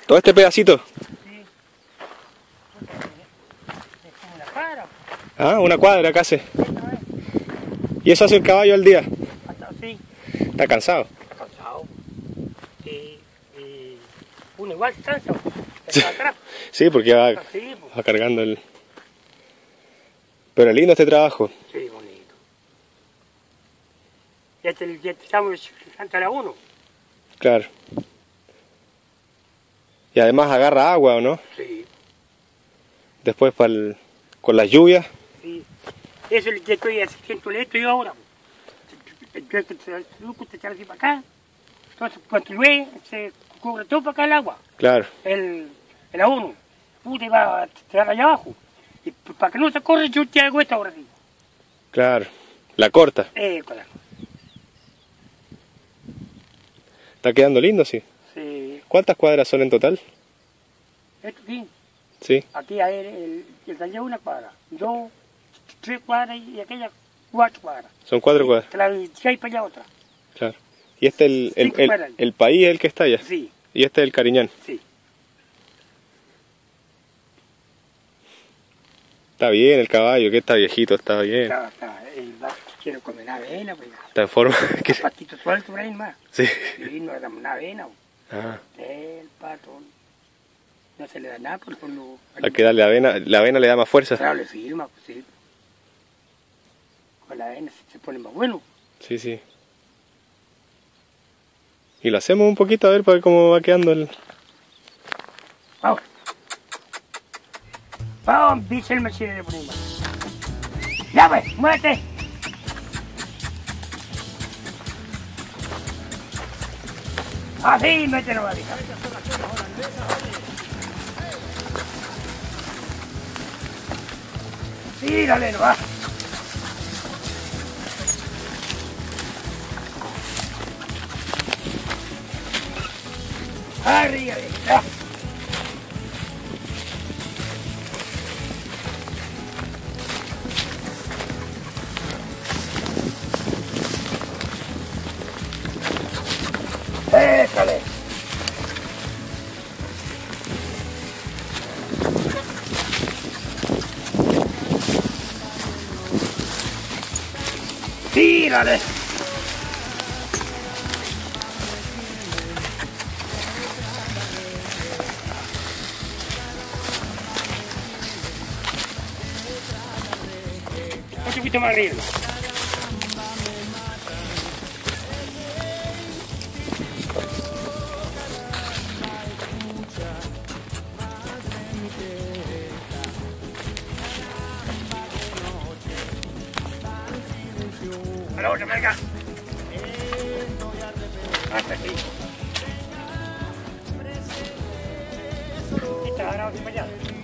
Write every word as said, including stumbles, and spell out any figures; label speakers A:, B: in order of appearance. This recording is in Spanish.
A: ¿Todo este pedacito?
B: Sí. Es como una cuadra.
A: Ah, una cuadra casi.
B: Esta vez.
A: ¿Y eso hace el caballo al día?
B: Hasta así.
A: ¿Está cansado?
B: Cansado. Y, y uno igual se cansa.
A: Sí.
B: Está atrás.
A: Sí, porque va,
B: Así, pues.
A: va cargando el... Pero lindo este trabajo.
B: Sí, bonito. Y este, y este estamos Santa la uno.
A: Claro. Y además agarra agua, ¿o no?
B: Sí,
A: Después para el... con las lluvias.
B: sí. Eso es lo que estoy haciendo esto yo ahora. Entonces, te echas así para acá. Entonces, cuando llueve, se cubre todo para acá el agua.
A: Claro,
B: El, el A uno. Puta, y va a tirar allá abajo. Y para que no se corre, yo te hago esta ahora sí.
A: claro. La corta.
B: Eh, claro.
A: Está quedando lindo, sí.
B: Sí.
A: ¿Cuántas cuadras son en total?
B: Esto sí.
A: Sí.
B: Aquí hay el, el, el taller una cuadra. Dos, tres cuadras y aquella cuatro cuadras.
A: Son cuatro cuadras.
B: Claro, y si hay para allá otra.
A: Claro. Y este el, el,
B: Cinco
A: el,
B: cuadras.
A: el país es el que está allá.
B: Sí,
A: Y este es el Cariñán.
B: sí.
A: Está bien el caballo, que está viejito, está bien.
B: Está, está, el vato quiere comer avena, pues.
A: Está en forma. que-
B: Un patito suelto por ahí más.
A: Sí.
B: Sí, no le damos una avena.
A: Ah,
B: El pato. No se le da nada porque cuando...
A: hay que darle avena. La avena le da más fuerza.
B: Claro, le firma, pues sí. Con la avena se, se pone más bueno.
A: Sí, sí. Y lo hacemos un poquito a ver para ver cómo va quedando el...
B: Vamos. Vamos, bicho el Mercedes de por ahí más. Ya pues, muévete. Así, mételo, varita. Sí, dale, no va. Arriba, ya. Déjale. Tírale. Un poquito más arriba. A la otra, marca. Hasta aquí. Esta, ahora vamos para allá.